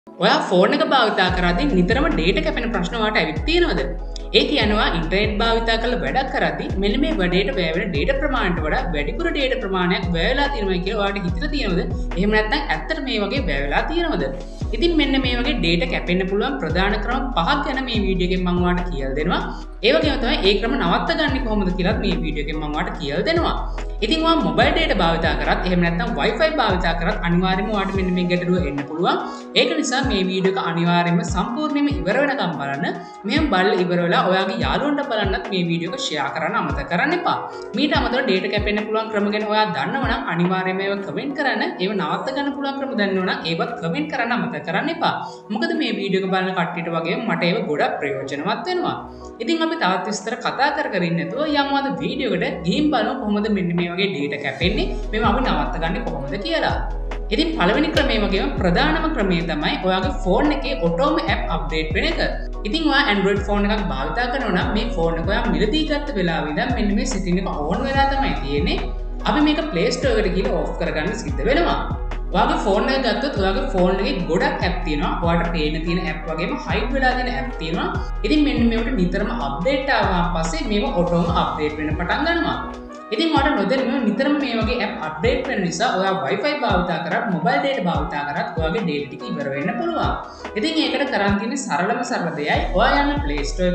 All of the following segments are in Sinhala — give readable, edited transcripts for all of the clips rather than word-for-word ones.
ඔයා ෆෝන් එක භාවිතා කරද්දී නිතරම ඩේටා කැපෙන ප්‍රශ්න වාට ඇවිත් තියෙනවද? ඒ කියනවා ඉන්ටර්නෙට් භාවිතා කරලා වැඩක් කරද්දී මෙන්න මේ වැඩේට වැය වෙන ඩේටා ප්‍රමාණයට වඩා වැඩිපුර ඩේටා ප්‍රමාණයක් වැය වෙලා තියෙනවා කියලා ඔයාට හිතලා තියෙනවද? එහෙම නැත්නම් ඇත්තට මේ වගේ වැය වෙලා තියෙනවද? ඉතින් මෙන්න මේ වගේ ඩේටා කැපෙන්න පුළුවන් ප්‍රධාන ක්‍රම පහක් ගැන මේ වීඩියෝ එකෙන් මම ඔයාලට කියලා දෙනවා. ඒ වගේම තමයි ඒ ක්‍රම නවත්ත ගන්න කොහොමද කියලාත් මේ වීඩියෝ එකෙන් මම ඔයාලට කියලා දෙනවා. ඉතින් ඔයා මොබයිල් ඩේටා භාවිතා කරත් එහෙම නැත්නම් Wi-Fi භාවිතා කරත් අනිවාර්යයෙන්ම ඔයාලට මෙන්න මේ ගැටලුව එන්න පුළුවන්. ඒක නිසා මේ වීඩියෝ එක අනිවාර්යයෙන්ම සම්පූර්ණයෙන්ම ඉවර වෙනකම් බලන්න. මෙහෙම බලලා ඉවර වෙලා ඔයාගේ යාළුවන්ට බලන්නත් මේ වීඩියෝ එක ෂෙයා කරන්න අමතක කරන්න එපා. මීට අමතරව ඩේටා කැපෙන්න පුළුවන් ක්‍රම ගැන ඔයා දන්නව නම් අනිවාර්යයෙන්ම ඒව කමෙන්ට් කරන්න. ඒව නවත්ත ගන්න පුළුවන් ක්‍රම දන්නව නම් ඒවත් කමෙන්ට් කරන්න අමතක කරන්න එපා. මොකද මේ වීඩියෝ එක බලන කට්ටියට වගේම මට ඒව ගොඩක් ප්‍රයෝජනවත් වෙනවා. ඉතින් අපි තවත් විස්තර කතා කර කර ඉන්නේ නැතුව යමු අද වීඩියෝ එකට ගිහින් බලමු කොහොමද මෙන්න මේ වගේ ඩේටා කැපෙන්නේ මේව අපි නවත්ත ගන්න කොහොමද කියලා. ඉතින් පළවෙනි ක්‍රමය වගේම ප්‍රධානම ක්‍රමය තමයි ඔයාගේ ෆෝන් එකේ ඔටෝම ඇප් අප්ඩේට් වෙන එක. ඉතින් ඔයා Android ෆෝන් එකක් භාවිතා කරනවා නම් මේ ෆෝන් එක ඔයා මිලදී ගත්ත වෙලාවෙ ඉඳන් මෙන්න මේ setting එක on වෙලා තමයි තියෙන්නේ. අපි මේක Play Store එකට ගිහලා off කරගන්න සිද්ධ වෙනවා. ඔයාගේ ෆෝන් එක ගත්තොත් ඔයාගේ ෆෝන් එකේ ගොඩක් ඇප් තියෙනවා. ඔයාට පේන තියෙන ඇප් වගේම හයිඩ් වෙලා තියෙන ඇප් තියෙනවා. ඉතින් මෙන්න මේවට නිතරම අප්ඩේට් ආවම පස්සේ මේව ඔටෝම අප්ඩේට් වෙන්න පටන් ගන්නවා. ඉතින් ඔයාලට නොදැනුම නිතරම මේ වගේ ඇප් අප්ඩේට් වෙන නිසා ඔයා Wi-Fi භාවිතා කරත් මොබයිල් ඩේටා භාවිතා කරත් ඔයාගේ ඩේටා ටික ඉවර වෙන්න පුළුවන්. ඉතින් ඒකට කරන් තියෙන්නේ සරලම දෙයයි. ඔයා යන්න Play Store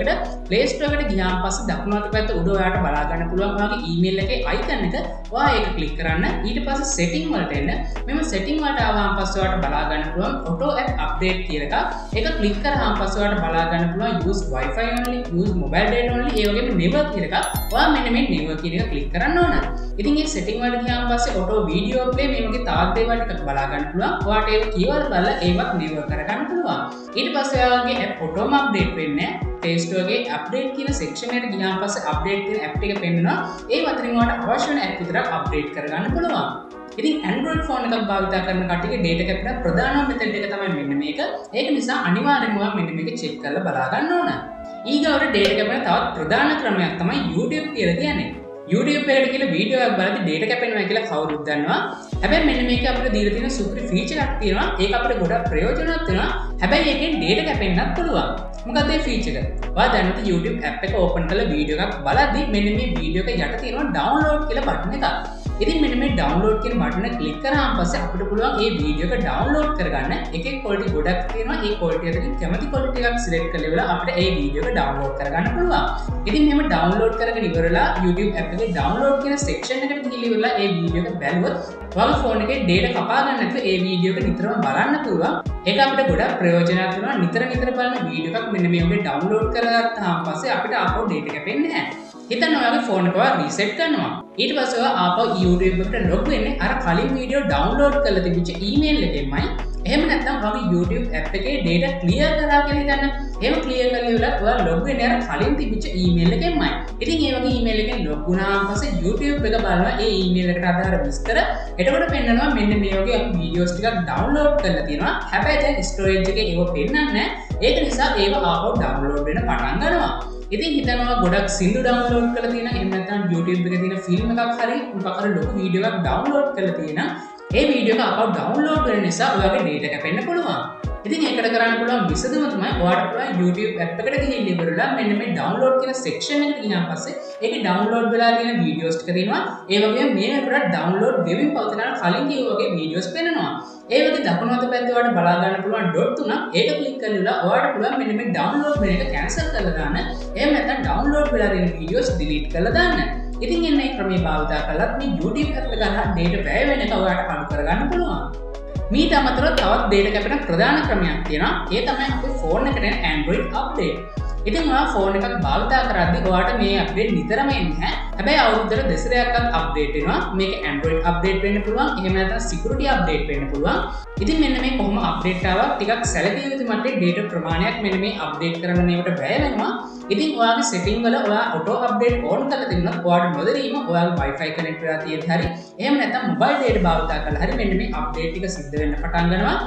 එකට ගියාන් පස්සේ දකුණු අත පැත්ත උඩ ඔයාට බලා ගන්න පුළුවන් ඔයාගේ email එකේ icon එක. ඔයා ඒක ක්ලික් කරන්න. ඊට පස්සේ setting වලට එන්න. මෙම setting වලට ආවම පස්සේ ඔයාට බලා ගන්න පුළුවන් auto app update කියලා එකක්. ඒක ක්ලික් කරාම පස්සේ ඔයාට බලා ගන්න පුළුවන් use Wi-Fi only, use mobile data only, ඒ වගේම never කියලා එකක්. ඔයා මෙන්න මේ never කියන එක ක්ලික් කරන්න. ඉතින් මේ setting වලට ගියාම පස්සේ auto video play මේ වගේ තවත් දේවල් ටිකක් බලා ගන්න පුළුවන්. ඔයාට ඒක කීවල බලලා ඒවත් නිවර් කරගන්න පුළුවන්. ඊට පස්සේ ඔයාගේ app auto update වෙන්නේ Play Store එකේ update කියන section එකට ගියාම පස්සේ update කියන app ටික පෙන්වනවා. ඒ අතරින් ඔයාට අවශ්‍ය වෙන app විතරක් update කරගන්න පුළුවන්. ඉතින් Android ෆෝන් එකක් භාවිත කරන කට්ටියගේ data කැපෙන ප්‍රධානම method එක තමයි මෙන්න මේක. ඒක නිසා අනිවාර්යයෙන්ම ඔයා මෙන්න මේක check කරලා බලා ගන්න ඕන. ඊගොල්ලෝ data කැපෙන තවත් ප්‍රධාන ක්‍රමයක් තමයි YouTube කියලා කියන්නේ. YouTube එකට කියලා වීඩියෝ එකක් බලද්දි data කැපෙනවා කියලා කවුරුත් දන්නවා. හැබැයි මෙන්න මේක අපිට දීලා තියෙන සුපිරි ෆීචර් එකක් තියෙනවා. ඒක අපිට ගොඩක් ප්‍රයෝජනවත් වෙනවා. හැබැයි ඒකෙන් data කැපෙන්නත් පුළුවන්. මොකක්ද ඒ ෆීචර් එක? ඔයා දැනට YouTube app එක open කරලා වීඩියෝ එකක් බලද්දි මෙන්න මේ වීඩියෝ එක යට තියෙනවා download කියලා බටන් එකක්. ඉතින් මෙන්න මේ download කියන බටන ක්ලික් කරාම පස්සේ අපිට පුළුවන් මේ වීඩියෝ එක download කරගන්න. එකේ quality ගොඩක් තියෙනවා. ඒ quality එකකින් කැමති quality එකක් select කරලා ඉවරලා අපිට මේ වීඩියෝ එක download කරගන්න පුළුවන්. ඉතින් මෙහෙම download කරගෙන ඉවරලා YouTube app එකේ download කියන section එකට ගිහිල්ලා ඉවරලා මේ වීඩියෝ එක බැලුවොත් ඔයාගේ ෆෝන් එකේ data කපා ගන්න නැතුව මේ වීඩියෝ එක නිතරම බලන්න පුළුවන්. ඒක අපිට ගොඩක් ප්‍රයෝජනවත් වෙනවා. නිතර බලන වීඩියෝ එකක් මෙන්න මේ වගේ download කරගත්තාම පස්සේ අපිට ආපහු data කැපෙන්නේ නැහැ. හිතන්න ඔයාගේ ෆෝන් එක ඔයා රීසෙට් කරනවා. ඊට පස්සේ ඔයා ආපහු YouTube එකට ලොග් වෙන්නේ අර කලින් වීඩියෝ ඩවුන්ලෝඩ් කරලා තිබිච්ච ඊමේල් එකෙන්මයි. එහෙම නැත්නම් ඔයාගේ YouTube app එකේ data clear කරා කියලා හිතන්න. එහෙම clear කරලා ඉවරලා ඔයා ලොග් වෙන්නේ අර කලින් තිබිච්ච ඊමේල් එකෙන්මයි. ඉතින් මේ වගේ ඊමේල් එකෙන් ලොග් වුණාම පස්සේ YouTube එක බලනවා ඒ ඊමේල් එකට අදාළ විස්තර. එතකොට පෙන්නනවා මෙන්න මේ වගේ අපි වීඩියෝස් ටිකක් ඩවුන්ලෝඩ් කරලා තියෙනවා. හැබැයි දැන් ස්ටෝරේජ් එකේ ඒව පෙන්නන්නේ නැහැ. ඒක නිසා ඒව ආපහු ඩවුන්ලෝඩ් වෙන්න පටන් ගන්නවා. ඉතින් හිතනවා ගොඩක් සින්දු ඩවුන්ලෝඩ් කරලා තියෙන එහෙම නැත්නම් YouTube එකේ තියෙන ෆිල්ම් එකක් හරි මොකක් හරි ලොකු වීඩියෝ එකක් ඩවුන්ලෝඩ් කරලා තියෙන ඒ වීඩියෝ එක ආපහු ඩවුන්ලෝඩ් වෙන නිසා ඔයාගේ data කැපෙන්න පුළුවන්. ඉතින් ඒකට කරන්න පුළුවන් විසඳුම තමයි ඔයාට පුළුවන් YouTube app එකට ගිහින් ඉවරලා මෙන්න මේ download කියන section එකට ගියාන් පස්සේ ඒකේ download වෙලා තියෙන videos ටික තියෙනවා. ඒ වගේම මේ වෙනකොට download වෙමින් පවතින කලින් කිව්ව වගේ videos පෙන්නනවා. ඒ වගේ දකුණු අත පැත්තේ ඔයාලට බලා ගන්න පුළුවන් dot තුනක්. ඒක ක්ලික් කරලා ඔයාට පුළුවන් මෙන්න මේ download වෙන එක cancel කරලා දාන්න. එහෙම නැත්නම් download වෙලා තියෙන videos delete කරලා දාන්න. ඉතින් එන්න මේ ක්‍රමය භාවිත කරලත් මේ YouTube app එක ගන්න data වැය වෙන එක ඔයාට අඩු කරගන්න පුළුවන්. මීට අමතරව තවත් data කැපෙන ප්‍රධාන ක්‍රමයක් තියෙනවා. ඒ තමයි අපේ ෆෝන් එකට එන Android update. ඉතින් ඔයා ෆෝන් එකක් භාවිත කරද්දී ඔයාට මේ අප්ඩේට් නිතරම එන්නේ නැහැ. හැබැයි අවුරුද්දට දෙසරයක්වත් අප්ඩේට් වෙනවා. මේක Android update වෙන්න පුළුවන්. එහෙම නැත්නම් security update වෙන්න පුළුවන්. ඉතින් මෙන්න මේ කොහොම අප්ඩේට් ආවක් ටිකක් සැලකිය යුතු මට්ටමේ data ප්‍රමාණයක් මෙන්න මේ අප්ඩේට් කරන මේවට වැය වෙනවා. ඉතින් ඔයාගේ setting වල ඔයා auto update on කරලා තිබුණොත් ඔයාට නොදැනීම ඔයාගේ Wi-Fi connect වෙලා තියෙද්දි හරි එහෙම නැත්නම් mobile data භාවිත කරලා හරි මෙන්න මේ අප්ඩේට් ටික සිද්ධ වෙන්න පටන් ගන්නවා.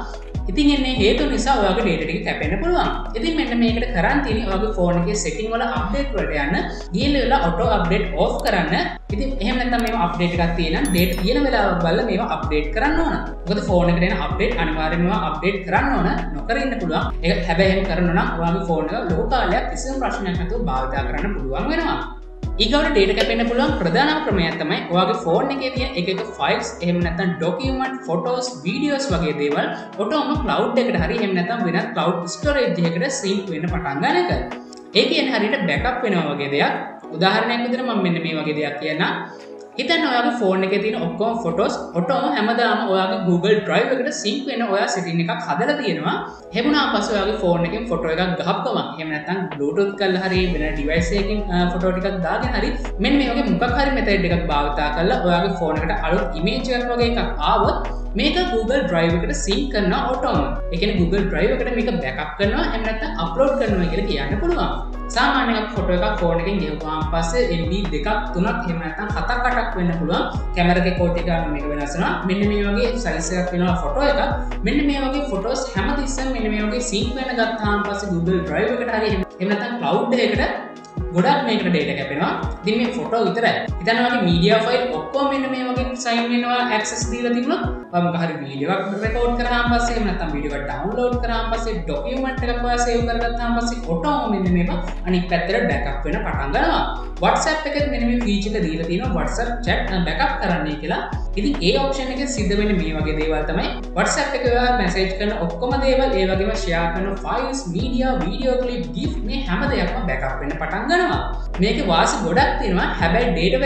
ඉතින් එන්නේ හේතු නිසා ඔයාගේ data ටික කැපෙන්න පුළුවන්. ඉතින් මෙන්න මේකට කරන් තියෙන්නේ ඔයාගේ ෆෝන් එකේ setting වල update වලට යන්න ගිහිල්ලා auto update off කරන්න. ඉතින් එහෙම නැත්නම් මේව update එකක් තියෙනම් date තියෙන වෙලාවක බලලා මේව update කරන්න ඕන. මොකද ෆෝන් එකට එන update අනිවාර්යයෙන්ම මේව update කරන්න ඕන. නොකර ඉන්න පුළුවන්. ඒක හැබැයි එහෙම කරනවා නම් ඔයාගේ ෆෝන් එක ලොකු කාලයක් කිසිම ප්‍රශ්නයක් නැතුව භාවිත කරන්න පුළුවන් වෙනවා. ඊගොල්ලෝ data කැපෙන්න පුළුවන් ප්‍රධානම ක්‍රමය තමයි ඔයාගේ ෆෝන් එකේ තියෙන එක files එහෙම නැත්නම් document photos videos වගේ දේවල් ඔටෝම cloud එකට හරි එහෙම නැත්නම් වෙනත් cloud storage එකකට sync වෙන්න පටන් ගන්න එක. ඒ කියන්නේ හරියට backup වෙනවා වගේ දෙයක්. උදාහරණයක් විදිහට මම මෙන්න මේ වගේ දෙයක් කියන්නම්. හිතන්න ඔයාගේ ෆෝන් එකේ තියෙන ඔක්කොම photos ඔටෝම හැමදාම ඔයාගේ Google Drive එකට sync වෙන ඔයා setting එකක් හදලා තියෙනවා. එහෙම වුණාම පස්සේ ඔයාගේ ෆෝන් එකෙන් photo එකක් ගහපුවම එහෙම නැත්නම් Bluetooth කරලා හරි වෙන device එකකින් photo ටිකක් දාගෙන හරි මෙන්න මේ වගේ මොකක් හරි method එකක් භාවිත කරලා ඔයාගේ ෆෝන් එකට අලුත් image එකක් වගේ එකක් ආවොත් මේක Google Drive එකට sync කරනවා ඔටෝම. ඒ කියන්නේ Google Drive එකට මේක backup කරනවා එහෙම නැත්නම් upload කරනවා කියලා කියන්න පුළුවන්. සාමාන්‍යයෙන් අපි ෆොටෝ එකක් ෆෝන් එකෙන් ගෙවුවාන් පස්සේ MB 2ක් 3ක් එහෙම නැත්නම් 7ක් 8ක් වෙන්න පුළුවන්. කැමරා එකේ කෝටි එකක් මේක වෙනස් වෙනවා. මෙන්න මේ වගේ සයිස් එකක් වෙනවා ෆොටෝ එකක්. මෙන්න මේ වගේ ෆොටෝස් හැමතිස්සෙම මෙන්න මේ වගේ sync වෙන ගත්තාන් පස්සේ Google Drive එකට හරි එහෙම නැත්නම් cloud එකකට ගොඩක් මේකට data කැපෙනවා. ඉතින් මේ ෆොටෝ විතරයි. හිතන්න වගේ media file ඔක්කොම මෙන්න මේ වගේ sign වෙනවා access දීලා තිබුණොත් ඔයා මොකක් හරි වීඩියෝ එකක් රෙකෝඩ් කරාම පස්සේ එහෙම නැත්නම් වීඩියෝ එකක් ඩවුන්ලෝඩ් කරාම පස්සේ ડોකියුමන්ට් එකක් ඔයා සේව් කරගත්තාම පස්සේ ඔටෝම මෙන්න මේක අනිත් පැත්තට බෑකප් වෙන පටන් ගන්නවා. WhatsApp එකෙත් මෙන්න මේ ෆීචර් එක දීලා තියෙනවා WhatsApp chat බෑකප් කරන්නයි කියලා. ඉතින් ඒ ඔප්ෂන් එකෙන් සිද්ධ වෙන්නේ මේ වගේ දේවල් තමයි. WhatsApp එකේ ඔයා මැසේජ් කරන ඔක්කොම දේවල් ඒ වගේම ෂෙයා කරන files, media, video clip, GIF මේ හැම දෙයක්ම බෑකප් වෙන්න පටන් ගන්නවා. මේකේ වාසි ගොඩක් තියෙනවා. හැබැයි data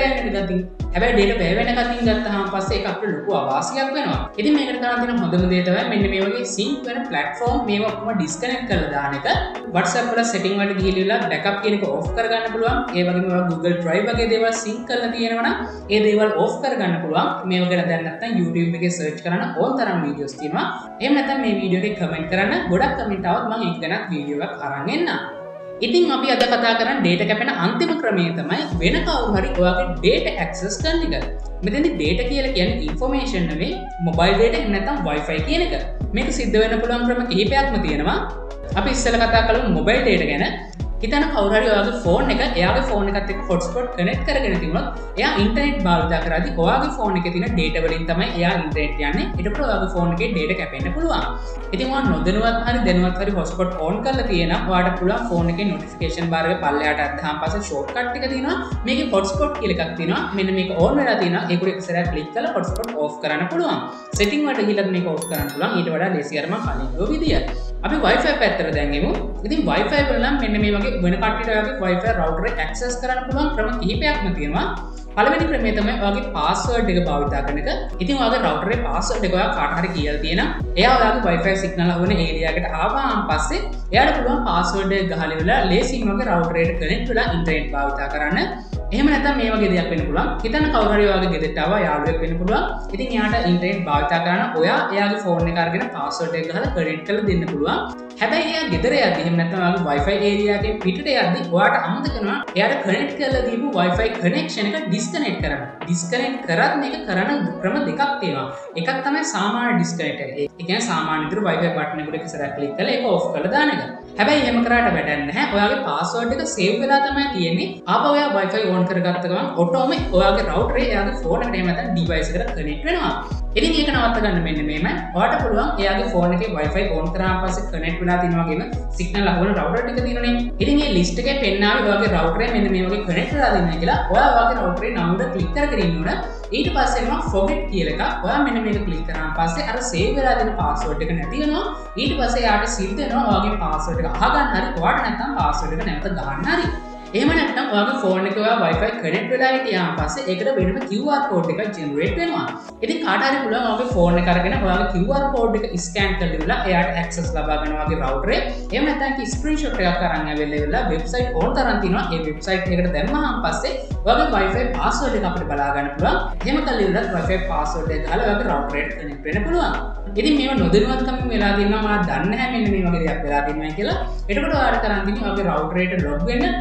වැය වෙන ගතින් ගත්තාම පස්සේ ඒක අපිට ලොකු අවාසියක් වෙනවා. ඉතින් මේකට කරන්න තියෙන හොඳම දේ තමයි මෙන්න මේ වගේ sync වෙන platform මේවා ඔක්කොම disconnect කරලා දාන එක. WhatsApp වල setting වලට ගිහිල්ලා backup කියන එක off කරගන්න පුළුවන්. ඒ වගේම Google Drive වගේ දේවල් sync කරලා තියෙනවා නම් ඒ දේවල් off කරගන්න පුළුවන්. මේව ගැන දැන් නැත්නම් YouTube එකේ search කරන්න ඕන තරම් videos තියෙනවා. එහෙම නැත්නම් මේ video එකේ comment කරන්න ගොඩක් comment આવත් මම ඒක ගැන video එකක් අරන් එන්නම්. ඉතින් අපි අද කතා කරන්නේ data කැපෙන අන්තිම ක්‍රමය තමයි වෙන කවුරු හරි ඔයාගේ data access කරන එක. මෙතනදි data කියලා කියන්නේ information නෙවෙයි mobile data එහෙම නැත්නම් wifi කියන එක. මේක සිද්ධ වෙන්න පුළුවන් ක්‍රම කිහිපයක්ම තියෙනවා. අපි ඉස්සෙල්ලා කතා කළමු mobile data ගැන. හිතන්න කවුරු හරි ඔයාගේ ෆෝන් එක එයාගේ ෆෝන් එකත් එක්ක hotspot connect කරගෙන තිබුණොත් එයා ඉන්ටර්නෙට් භාවිත කරද්දී ඔයාගේ ෆෝන් එකේ තියෙන data වලින් තමයි එයා ඉන්ටර්නෙට් යන්නේ. ඊට පස්සේ ඔයාගේ ෆෝන් එකේ data කැපෙන්න පුළුවන්. ඉතින් ඔයා නොදැනුවත් හරි දැනුවත් හරි hotspot on කරලා තියෙනම් ඔයාට පුළුවන් ෆෝන් එකේ notification bar එක පල්ලෙහාට අද්දාම පස්සේ shortcut එක තියෙනවා. මේකේ hotspot කියලා එකක් තියෙනවා. මෙන්න මේක on වෙලා තියෙනවා. ඒක උඩ එක සැරයක් click කරලා hotspot off කරන්න පුළුවන්. setting වලට ගිහලා මේක off කරන්න පුළුවන්. ඊට වඩා ලේසි අර මම කලින් කිව්ව විදිය. අපි wifi පැත්තට දැන් එමු. ඉතින් wifi වල නම් මෙන්න මේ වගේ වෙන කට්ටියට ඔයාගේ wifi router එක access කරන්න පුළුවන් ක්‍රම කිහිපයක්ම තියෙනවා. පළවෙනි ක්‍රමය තමයි ඔයාගේ password එක භාවිත කරන එක. ඉතින් ඔයාගේ router එකේ password එක ඔයා කාට හරි කියලා තියෙනවා. එයා ඔයාගේ wifi signal අහුවෙන area එකට ආවම පස්සේ එයාට පුළුවන් password එක ගහලා ඉවරලා ලේසියෙන් ඔයාගේ router එකට connect වෙලා internet භාවිත කරන්න. එහෙම නැත්නම් මේ වගේ දෙයක් වෙන්න පුළුවන්. හිතන්න කවුරු හරි ඔයාගේ ගෙදරට ආවා යාළුවෙක් වෙන්න පුළුවන්. ඉතින් එයාට ඉන්ටර්නෙට් භාවිත කරන්න ඔයා එයාගේ ෆෝන් එක අරගෙන password එක ගහලා connect කරලා දෙන්න පුළුවන්. හැබැයි එයා ගෙදර යද්දි එහෙම නැත්නම් ඔයාගේ wifi area එකෙන් පිටට යද්දි ඔයාට අමතක වෙනවා එයාට connect කරලා දීපු wifi connection එක disconnect කරන්න. disconnect කරත් මේක කරන ක්‍රම දෙකක් තියෙනවා. එකක් තමයි සාමාන්‍ය disconnect එක. ඒ කියන්නේ සාමාන්‍ය විදිහට wifi button එකට එක සැරයක් click කරලා ඒක off කරලා දාන එක. හැබැයි එහෙම කරාට වැඩක් නැහැ. ඔයාගේ password එක save වෙලා තමයි තියෙන්නේ. ආපහු ඔයා wifi on කරගත්ත ගමන් ඔටෝම ඔයාගේ router එක එයාගේ phone එකට එහෙම නැත්නම් device එකට connect වෙනවා. ඉතින් ඒක නවත්ත ගන්න මෙන්න මේමයි. ඔයාට පුළුවන් එයාගේ phone එකේ wifi on කරාම පස්සේ connect වෙලා තියෙනවා වගේම signal අහුවන router ටික තියෙනනේ. ඉතින් මේ list එකේ පෙන්නාවේ ඔයාගේ router එක මෙන්න මේ වගේ connect වෙලා දෙනවා කියලා. ඔයා ඔයාගේ router එකේ නම උඩ click කරගෙන ඉන්න ඕන. ඊට පස්සේ එනවා forget කියලා එකක්. ඔයා මෙන්න මේක click කරාම පස්සේ අර save වෙලා දෙන password එක නැති වෙනවා. ඊට පස්සේ යාට සිද්ධ වෙනවා ඔයාගේ password එක අහගන්න හරි ඔයාට නැත්නම් password එක නැවත ගන්න හරි. එහෙම නැත්නම් ඔයාගේ ෆෝන් එකේ ඔයා Wi-Fi connect වෙලා හිටියාම පස්සේ ඒකට වෙනම QR code එකක් generate වෙනවා. ඉතින් කාට හරි පුළුවන් ඔයාගේ ෆෝන් එක අරගෙන ඔයාගේ QR code එක scan කරලා ඉවරලා එයාට access ලබා ගන්න ඔයාගේ router එක. එහෙම නැත්නම් කි screenshot එකක් අරන් ඇවිල්ලා website ඕන තරම් තියෙනවා. ඒ website එකට දැම්මහම පස්සේ ඔයාගේ Wi-Fi password එක අපිට බලා ගන්න පුළුවන්. එහෙම කළා ඉවරලා Wi-Fi password එක ගහලා ඔයාගේ router එකට connect වෙන්න පුළුවන්. ඉතින් මේව නොදැනුවත්කම වෙලා තියෙනවා මම දන්නේ නැහැ මෙන්න මේ වගේ දෙයක් වෙලා තියෙනවා කියලා. එතකොට ඔයාලට කරන් තියෙන්නේ ඔයාගේ router එකට log වෙන්න. log වුණා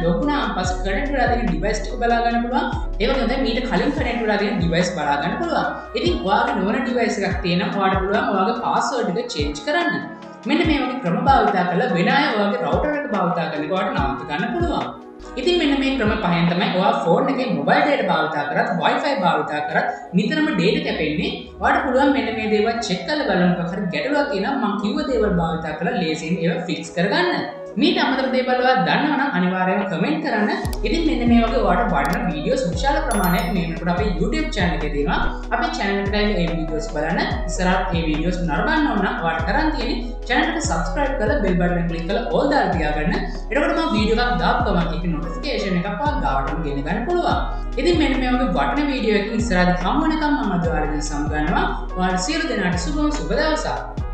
වුණාම පස්සේ කනෙක්ට් වෙලා තියෙන ඩිවයිස් එක බලා ගන්න පුළුවන්. ඒ වගේම තමයි මීට කලින් කනෙක්ට් වෙලා තියෙන ඩිවයිස් බලා ගන්න පුළුවන්. ඉතින් ඔයාගේ නොවන ඩිවයිස් එකක් තියෙනම් ඔයාලට පුළුවන් ඔයාගේ පාස්වර්ඩ් එක චේන්ජ් කරන්න. මෙන්න මේ වගේ ක්‍රම භාවිතා කරලා වෙන අය ඔයාගේ රවුටර් එක භාවිතා කරන එක ඔයාලට නවත්ත ගන්න පුළුවන්. ඉතින් මෙන්න මේ ක්‍රම පහෙන් තමයි ඔයා ෆෝන් එකේ මොබයිල් data භාවිතා කරත් Wi-Fi භාවිතා කරත් නිතරම data කැපෙන්නේ. ඔයාලට පුළුවන් මෙන්න මේ දේවල් චෙක් කරලා බලන්න මොකක් හරි ගැටලුවක් තියෙනවා මම කිව්ව දේවල් භාවිතා කරලා ලේසියෙන් ඒවා ෆික්ස් කරගන්න. මීට අමතර දේවල් ඔයා දන්නවා නම් අනිවාර්යයෙන්ම කමෙන්ට් කරන්න. ඉතින් මෙන්න මේ වගේ ඔයාලට වටින වීඩියෝස් විශාල ප්‍රමාණයක් මේ වෙනකොට අපේ YouTube channel එකේ තියෙනවා. අපේ channel එකට ඇවිල්ලා මේ වීඩියෝස් බලන්න. ඉස්සරහට මේ වීඩියෝස් නරඹන්න ඕන නම් ඔයාලට කරන් තියෙන්නේ channel එකට subscribe කරලා bell button එක click කරලා all දාලා තියාගන්න. එතකොට මම වීඩියෝ එකක් දාපු ගමන් ඒක notification එකක් ඔයා ගාවටම ගෙන ගන්න පුළුවන්. ඉතින් මෙන්න මේ වගේ වටින වීඩියෝ එකකින් ඉස්සරහට හම්බ වෙනකම් මම ඔයාලගෙන් සමු ගන්නවා. ඔයාලා සියලු දෙනාට සුබ දවසක්.